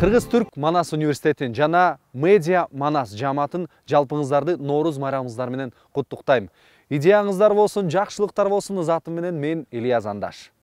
Кыргыз Түрк Манас университетин жана Медиа Манас жамаатын жалпыңыздарды Норуз майрамыңыздар менен куттуктайм. Идеяңыздар болсун, жакшылыктар болсун, затым менен мен Ильяс Андаш.